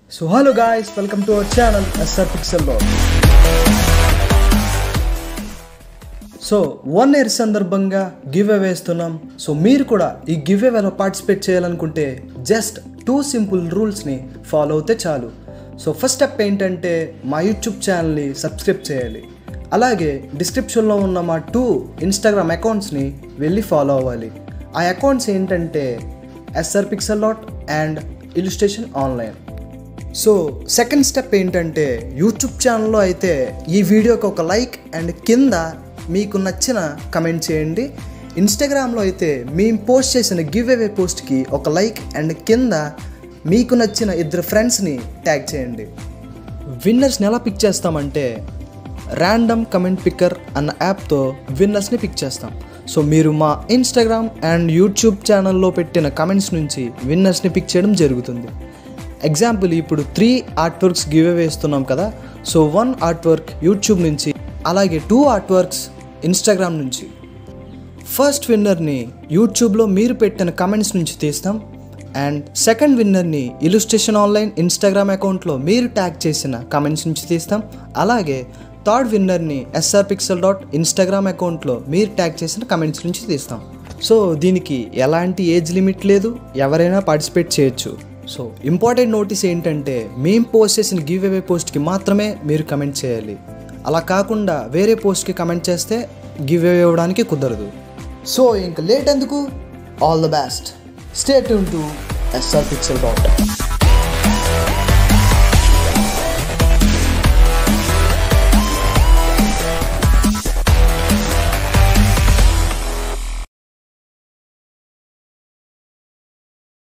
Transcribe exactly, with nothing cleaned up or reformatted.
So hello guys, welcome to our channel S R Pixel Lord. So one year సందర్భంగా give away ఇస్తున్నాం. So మీరు కూడా ఈ గివ్ అవేలో పార్టిసిపేట్ చేయాలనుకుంటే జస్ట్ టూ సింపుల్ రూల్స్ని ఫాలో అవుతే చాలు. సో ఫస్ట్ స్టెప్ ఏంటంటే మా యూట్యూబ్ ఛానల్ని సబ్స్క్రైబ్ చేయాలి. అలాగే డిస్క్రిప్షన్లో ఉన్న మా టూ ఇన్స్టాగ్రామ్ అకౌంట్స్ని వెళ్ళి ఫాలో అవ్వాలి. ఆ అకౌంట్స్ ఏంటంటే S R pixel dot and illustration online. So second step ఏంటంటే యూట్యూబ్ ఛానల్లో అయితే ఈ వీడియోకి ఒక లైక్ అండ్ కింద మీకు నచ్చిన కమెంట్ చేయండి. ఇన్స్టాగ్రామ్లో అయితే మేము పోస్ట్ చేసిన గివ్ అవే పోస్ట్కి ఒక లైక్ అండ్ కింద మీకు నచ్చిన ఇద్దరు ఫ్రెండ్స్ని ట్యాగ్ చేయండి. విన్నర్స్ని ఎలా పిక్ చేస్తామంటే ర్యాండమ్ కమెంట్ పిక్కర్ అన్న యాప్తో విన్నర్స్ని పిక్ చేస్తాం. సో మీరు మా ఇన్స్టాగ్రామ్ అండ్ యూట్యూబ్ ఛానల్లో పెట్టిన కమెంట్స్ నుంచి విన్నర్స్ని పిక్ చేయడం జరుగుతుంది. ఎగ్జాంపుల్ ఇప్పుడు three art works give away ఇస్తున్నాం కదా. So one art work YouTube నుంచి, అలాగే టూ ఆర్ట్ వర్క్స్ ఇన్స్టాగ్రామ్ నుంచి. ఫస్ట్ విన్నర్ని యూట్యూబ్లో మీరు పెట్టిన కమెంట్స్ నుంచి తీస్తాం అండ్ సెకండ్ విన్నర్ని ఇల్లుస్ట్రేషన్ ఆన్లైన్ ఇన్స్టాగ్రామ్ అకౌంట్లో మీరు ట్యాగ్ చేసిన కమెంట్స్ నుంచి తీస్తాం. అలాగే థర్డ్ విన్నర్ని ఎస్ఆర్ పిక్సెల్ డాట్ ఇన్స్టాగ్రామ్ అకౌంట్లో మీరు ట్యాగ్ చేసిన కమెంట్స్ నుంచి తీస్తాం. సో దీనికి ఎలాంటి ఏజ్ లిమిట్ లేదు, ఎవరైనా పార్టిసిపేట్ చేయొచ్చు. సో ఇంపార్టెంట్ నోటీస్ ఏంటంటే మేము పోస్ట్ చేసిన గివ్ అవే పోస్ట్కి మాత్రమే మీరు కమెంట్ చేయాలి. అలా కాకుండా వేరే పోస్ట్కి కమెంట్ చేస్తే గివ్ అవే ఇవ్వడానికి కుదరదు. సో ఇంక లేట్ ఎందుకు, all the best, stay tune to S R pixel dot.